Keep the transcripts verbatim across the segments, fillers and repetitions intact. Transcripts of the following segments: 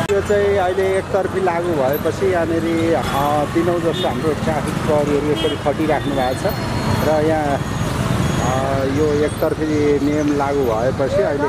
यो चाहिँ अहिले एकतर्फी लागू भएपछि यहाँनिर दिनौँ जस्तो हाम्रो ट्राफिक प्रहरीहरू यसरी खटिराख्नु भएको छ र यहाँ यो एकतर्फी नियम लागू भएपछि अहिले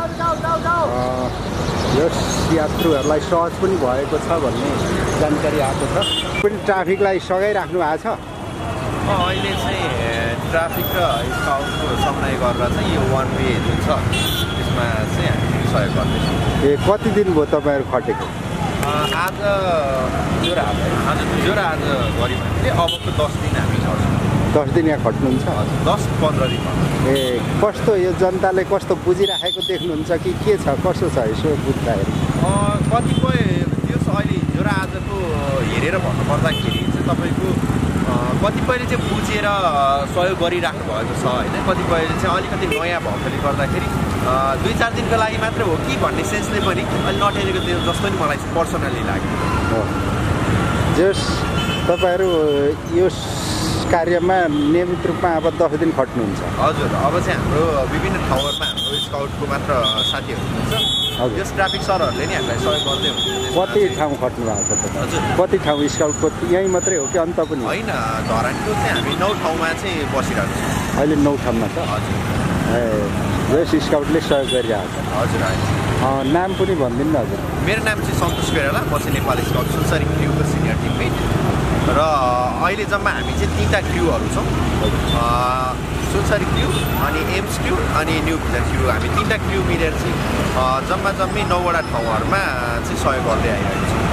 यस यात्रुहरूलाई सहज पनि भएको छ भन्ने जानकारी आएको छ। पनि ट्राफिकलाई सघाइराख्नु भएको छ। अहिले चाहिँ ट्राफिक र स्काउटको समन्वय गरेर चाहिँ यो वान वे जुन छ त्यसमा चाहिँ हामी सहयोग गर्दैछौँ। ए कति दिन भयो तपाईँहरू खटेको? आज जो र आज आज जो र आज गऱ्यौँ हामीले अबको दस दिन हामी खट्छौँ। दस दिन यहाँ खट्नुहुन्छ? हजुर, दस पन्ध्र दिन। ए कस्तो यो जनताले कस्तो बुझिराखेको देख्नुहुन्छ कि के छ कसो छ यसो बुझ्दाखेरि? कतिपय त्यो अहिले हिजो र आजको हेरेर भन्नुपर्दाखेरि चाहिँ तपाईँको कतिपयले चाहिँ बुझेर सहयोग गरिराख्नु भएको छ होइन, कतिपयले चाहिँ अलिकति नयाँ भएकोले गर्दाखेरि दुई चार दिनको लागि मात्र हो कि भन्ने सेन्सले पनि अहिले नटेरेको त्यो जस्तो नि मलाई पर्सनली लाग्यो। जस तपाईँहरू यो कार्यमा नियमित रूपमा अब दस दिन खट्नुहुन्छ? हजुर, अब चाहिँ हाम्रो विभिन्न ठाउँहरूमा हाम्रो स्काउटको मात्र साथीहरू हुनुहुन्छ। यस ट्राफिक सरहरूले नि हामीलाई सहयोग गर्दै हुनुहुन्छ। कति ठाउँ खट्नु भएको छ तपाईँ? हजुर, कति ठाउँ स्काउटको यहीँ मात्रै हो कि अन्त पनि? होइन, धरानको चाहिँ हामी नौ ठाउँमा चाहिँ बसिरहेको छौँ। अहिले नौ ठाउँमा छ? हजुर। ए यस स्काउटले सहयोग गरिरहेको छ? हजुर होइन। नाम पनि भनिदिनु न हजुर। मेरो नाम चाहिँ सन्तोष बेराला, म चाहिँ नेपाली स्काउट सुनसरी क्र्यूको सिनियर टिममेट र अहिले जम्मा हामी चाहिँ तिनवटा क्र्यूहरू छौँ। सुनसरी क्र्यू अनि एम्स क्र्यू अनि न्यू भिजन क्र्यू, हामी तिनवटा क्र्यू मिलेर चाहिँ जम्मा जम्मी नौवटा ठाउँहरूमा चाहिँ सहयोग गर्दै आइरहेको छौँ।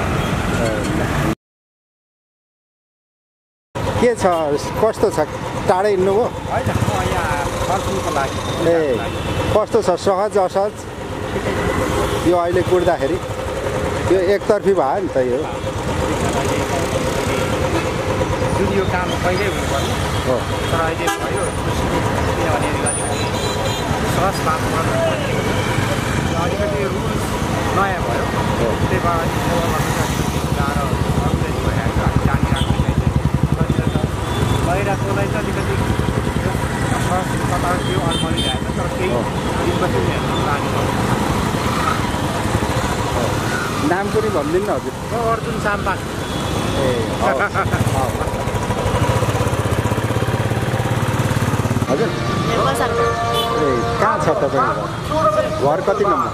के छ कस्तो छ? टाढै हिँड्नुभयो? होइन, म यहाँ फर्किनुको लागि। ए कस्तो छ? सहज असहज यो अहिले कुट्दाखेरि? यो एकतर्फी भयो नि त यो? जुन यो काम कहिल्यै हुनुपर्ने हो तर अहिले भयो, किनभने सहज मात्र अलिकति रुल्स नयाँ भयो, त्यही भएर गाह्रो अर्गनाइज भइरहेको हामी जानिराख्ने बाहिरकोलाई चाहिँ अलिकति सहज कता त्यो अल्मलिरहेको तर केही दिनपछि लाने नाम पनि भनिदिनु न हजुर। अर्जुन साम्पाङ। ए हजुर, ए कहाँ छ तपाईँको घर? कति नम्बर?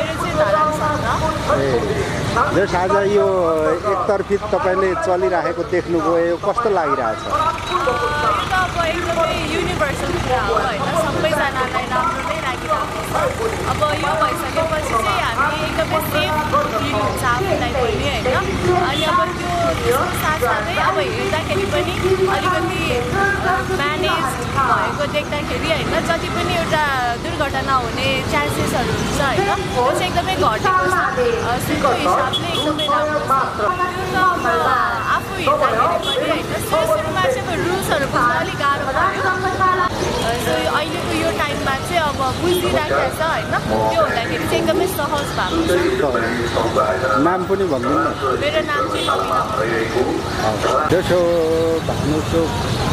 ए जस आज यो एकतर्फी तपाईँले चलिरहेको देख्नुभयो, यो कस्तो लागिरहेछ? अब एकदमै युनिभर्सल कुरा हो होइन, सबैजनालाई राम्रो नै लागिरहेको छ। अब यो भइसकेपछि चाहिँ हामी एकदमै सेफ फिल हुन्छ आफूलाई पनि होइन। अनि अब त्यो साथसाथै अब हेर्दाखेरि पनि अलिकति म्यानेज भएको देख्दाखेरि होइन, जति पनि एउटा दुर्घटना हुने चान्सेसहरू हुन्छ होइन, त्यो चाहिँ एकदमै घटेको छ। सुनको हिसाबले एकदमै राम्रो छ। त्यो त आफू हिँड्दाखेरि पनि होइन, सुरु सुरुमा चाहिँ अब रुल्सहरू बुझ्न अलिक गाह्रो भयो। सो अहिलेको यो टाइममा चाहिँ अब बुझिराखेको छ होइन, त्यो हुँदाखेरि चाहिँ एकदमै सहज भएको छ। नाम पनि भनिदिनु न। मेरो नाम चाहिँ नमिना। त्यसो भानु चोक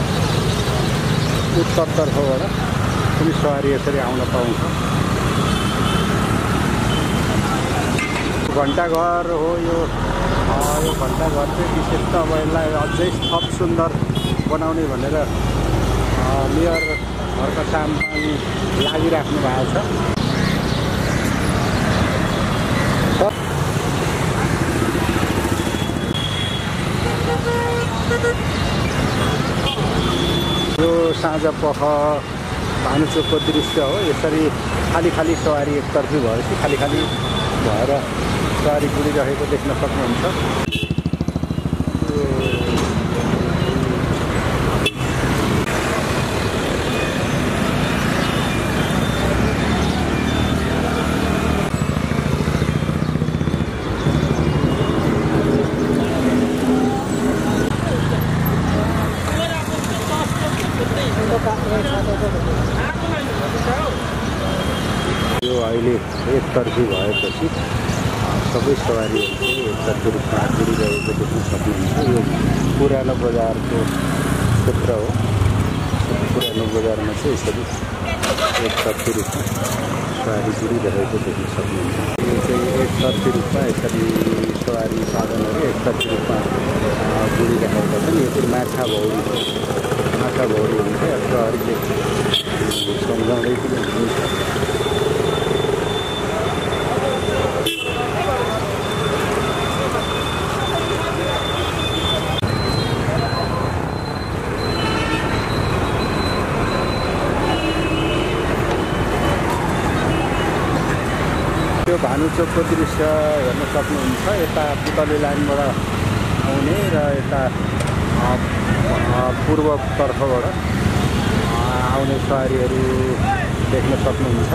उत्तरतर्फबाट पनि सवारी यसरी आउन पाउँछ। घन्टाघर हो यो। यो घन्टाघर चाहिँ विशेष त अब यसलाई अझै थप सुन्दर बनाउने भनेर मेयर हर्का साम्पाङ लागिराख्नु भएको छ। यो साँझ पख भानुचोकको दृश्य हो। यसरी खाली खाली सवारी एकतर्फी भएपछि खाली खाली भएर सवारी गुडिरहेको देख्न सक्नुहुन्छ। यो अहिले एकतर्फी भएपछि सबै सवारीहरू चाहिँ एकतर्फी रूपमा गुडिरहेको देख्न सक्नुहुन्छ। यो पुरानो बजारको क्षेत्र हो। पुरानो बजारमा चाहिँ यसरी एकतर्फी रूपमा सवारी गुडिरहेको देख्न सक्नुहुन्छ। यो चाहिँ एकतर्फी रूपमा यसरी सवारी साधनहरू एकतर्फी रूपमा गुडिरहेका छन्। यो चाहिँ माछा भौरी माछा भौरी हुन्छ। प्रहरीले सम्झाउँदै पनि हुन्छ। यो भानुचोकको दृश्य हेर्न सक्नुहुन्छ। यता पुतली लाइनबाट आउने र यता पूर्वतर्फबाट आउने सवारीहरू देख्न सक्नुहुन्छ।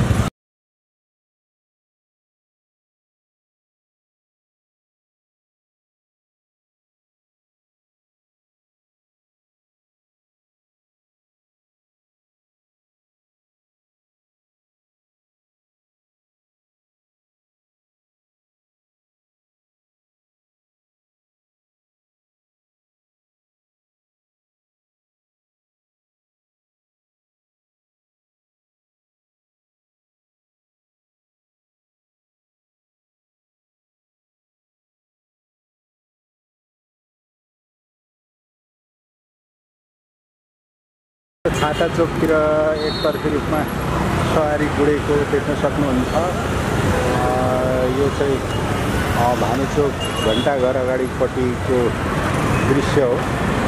छाता चोकतिर एकतर्फी रूपमा सवारी गुडेको देख्न सक्नुहुन्छ। यो चाहिँ भानुचोक घण्टाघर अगाडिपट्टिको दृश्य हो।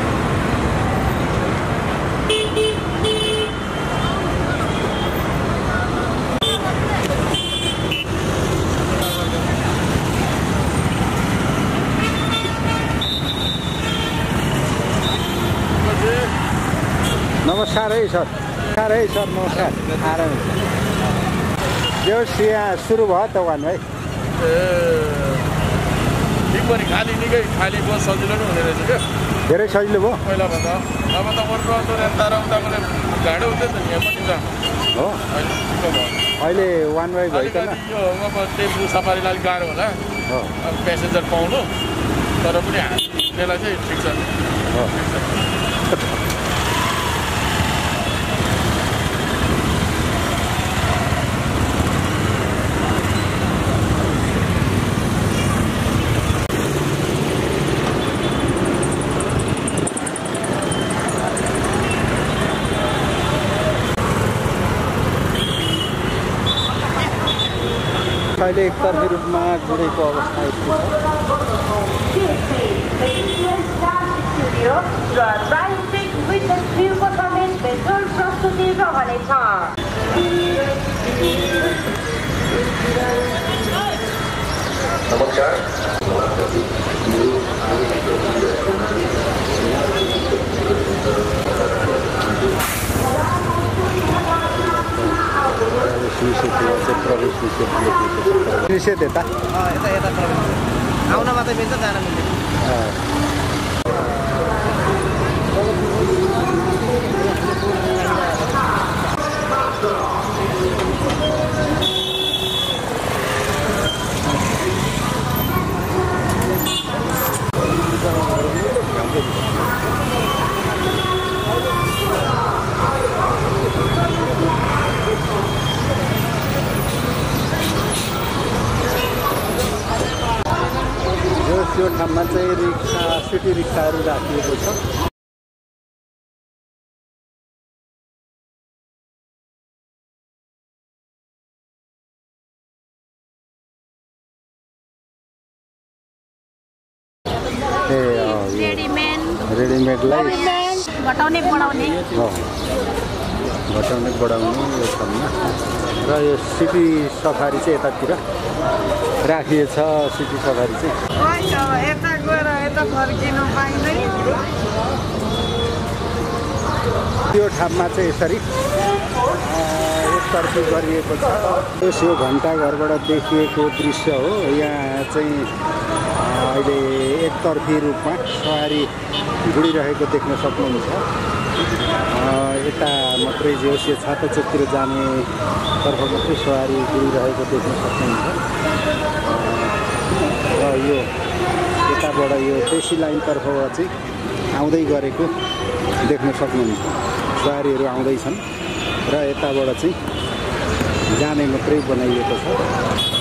नमस्कार है सर। नमस्कार है सर। नमस्कार। आराम यो यहाँ सुरु भयो त वान भाइ। ठिक पनि खाली निकै खाली बस सजिलो नै हुने रहेछ क्या। धेरै सजिलो भयो पहिलाभन्दा। अब त मोटर यता र उताकोले गाडो हुँदै त यहाँपट्टि त हो। अहिले वान भाइ भइकन यो अब टेम्पो सफारीलाई अलिक गाह्रो होला हो अब प्यासेन्जर पाउनु। तर पनि हामीलाई चाहिँ ठिक छ हो। अहिले एकतर्फी रूपमा गुडेको अवस्था यस्तो प्रवेश निषेध यता यता यता आउन मात्रै मिल्छ जान मिल्दैन। यो ठाउँमा चाहिँ रिक्सा सिटी रिक्साहरू राखिएको छ। ए रेडीमेड रेडीमेडलाई घटाउने बढाउने घटाउने बढाउने यो ठाउँमा। र यो सिटी सफारी चाहिँ यतातिर राखिएछ। सिटी सफारी चाहिँ यता गएर यता फर्किनु पाइँदैन। त्यो ठाउँमा चाहिँ यसरी एकतर्फी गरिएको छ। यो घण्टाघरबाट देखिएको दृश्य हो। यहाँ चाहिँ अहिले एकतर्फी रूपमा सवारी गुडिरहेको देख्न सक्नुहुन्छ। यता मात्रै जे होस् यो छाता चोकतिर जाने तर्फ मात्रै सवारी गुडिरहेको देख्न सक्नुहुन्छ। र यो यताबाट यो देशी लाइनतर्फबाट चाहिँ आउँदै गरेको देख्न सक्नुहुन्छ। सवारीहरू आउँदैछन् र यताबाट चाहिँ जाने मात्रै बनाइएको छ।